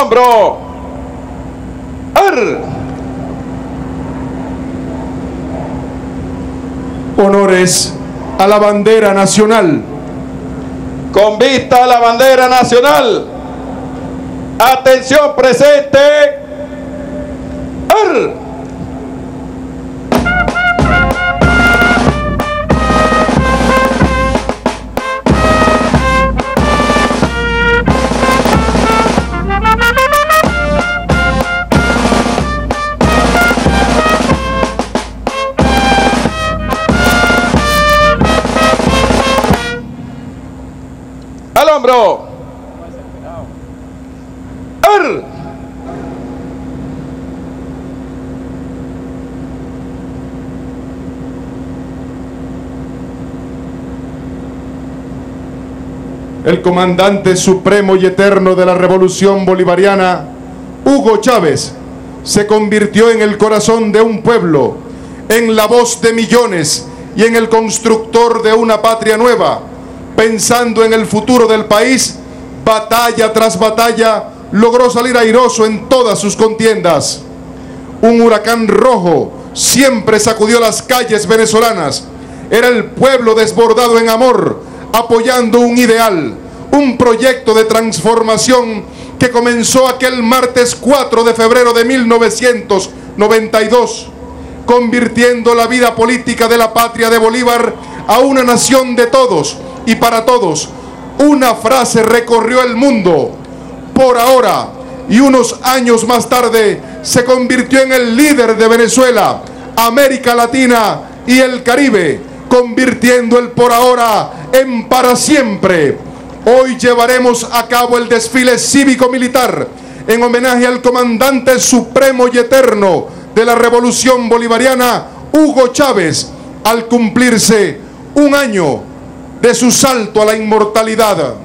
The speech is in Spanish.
hombro. Honores a la bandera nacional. Con vista a la bandera nacional. Atención presente. Al hombro. El comandante supremo y eterno de la Revolución Bolivariana, Hugo Chávez, se convirtió en el corazón de un pueblo, en la voz de millones y en el constructor de una patria nueva. Pensando en el futuro del país, batalla tras batalla, logró salir airoso en todas sus contiendas. Un huracán rojo siempre sacudió las calles venezolanas. Era el pueblo desbordado en amor, apoyando un ideal, un proyecto de transformación que comenzó aquel martes 4 de febrero de 1992, convirtiendo la vida política de la patria de Bolívar a una nación de todos y para todos. Una frase recorrió el mundo: por ahora. Y unos años más tarde se convirtió en el líder de Venezuela, América Latina y el Caribe, convirtiendo el por ahora en para siempre. Hoy llevaremos a cabo el desfile cívico-militar en homenaje al comandante supremo y eterno de la Revolución Bolivariana, Hugo Chávez, al cumplirse un año de su salto a la inmortalidad.